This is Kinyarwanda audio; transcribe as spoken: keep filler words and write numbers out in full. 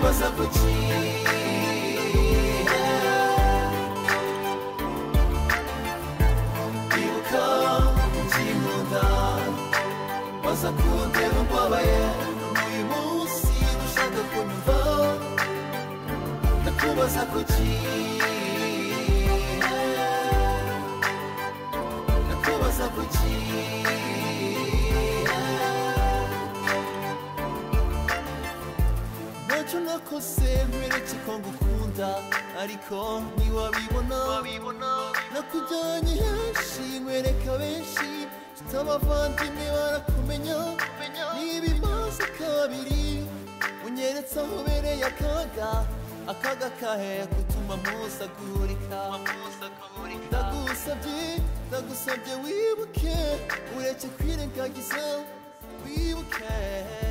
ndakubaza kuki ibuka ukimunda waza kundeba mbabaye uyu munsi ushaka kunyumva ndakubaza kuki ndakubaza kuki ntacyo nakoze nkwereke ko ngukunda ariko ntiwabibona nakujyanye henshi nkwereka benshi tutabavandimwe barakumenya n'ibimaze kabiri unyeretse aho ubereye akaga akaga kahe gutuma mpuzagurika ndagusabye ndagusabye wibuke ureke kwirengagiza wibuke